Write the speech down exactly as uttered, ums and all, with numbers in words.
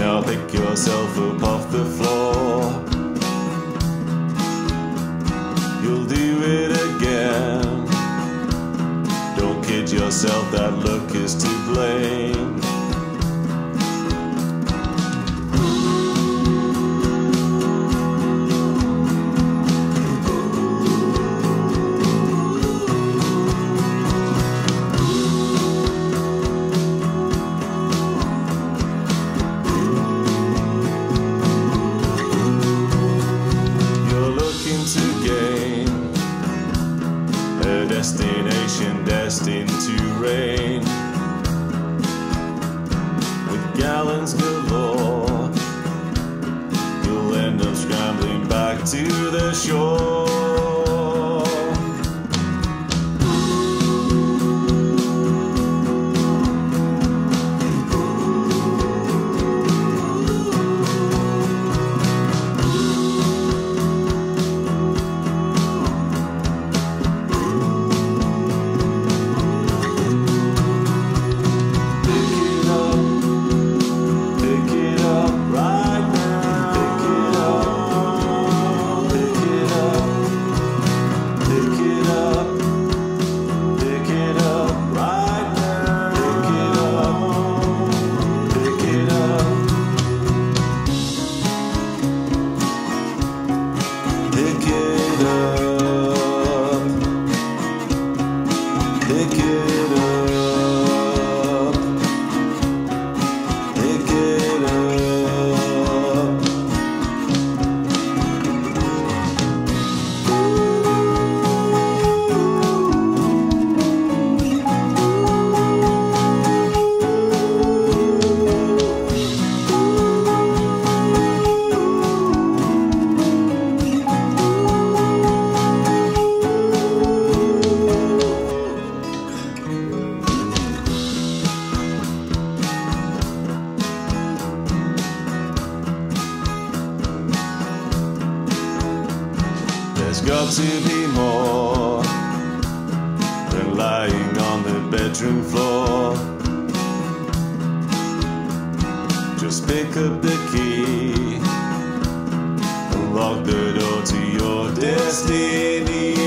Now pick yourself up off the floor. You'll do it again. Don't kid yourself, that look is to blame. To gain a destination destined to reign, with gallons galore, you'll end up scrambling back to the shore. Pick it up, pick it up, pick it up. There's got to be more than lying on the bedroom floor. Just pick up the key, unlock the door to your destiny.